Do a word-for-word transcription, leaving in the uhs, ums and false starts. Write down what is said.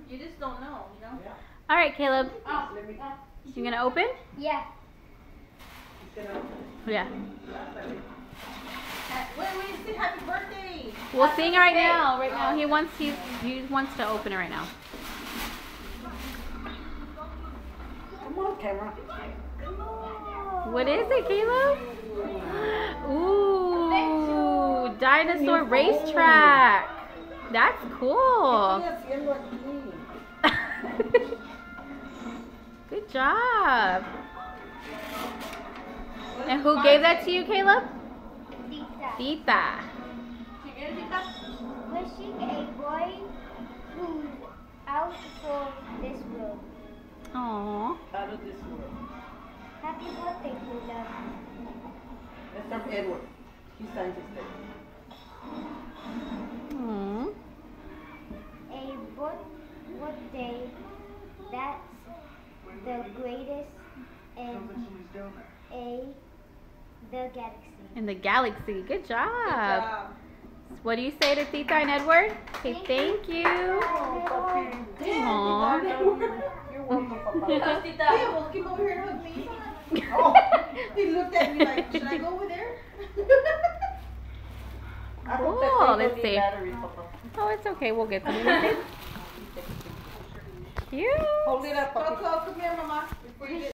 You just don't know, you know? Yeah. All right, Caleb. Oh. You gonna open? Yeah. He's gonna open it. Yeah. Wait, wait, say happy birthday. We'll sing right now. Right now, he wants he he wants to open it right now. Come on, camera. What is it, Caleb? Ooh, dinosaur racetrack. That's cool. Good job. And who gave that to you, Caleb? Tita. Tita. Wishing a boy who's out for this world. Aww. Out of this world. Happy birthday, Tita. That's from Edward. He signed his name. Aww. A birth- birthday that's the greatest in a the galaxy. In the galaxy. Good job. Good job. What do you say to Tita and Edward? Say thank you. Oh, Aww. You're welcome, Papa. Tita, well, keep over here with me. Oh. He looked at me like, should I go over there? I hope Cool, that they let's don't see. need batteries, Papa. Oh, it's okay. We'll get some. Cute. Hold it up, Papa. Coco, come here, Mama. Before you get